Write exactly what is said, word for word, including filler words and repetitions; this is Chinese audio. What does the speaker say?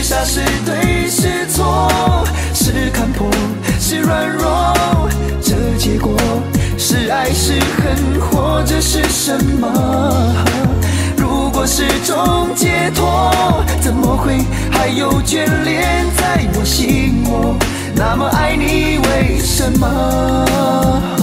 傻是对是错，是看破是软弱，这结果是爱是恨，或者是什么？如果是种解脱，怎么会还有眷恋在我心窝？那么爱你为什么？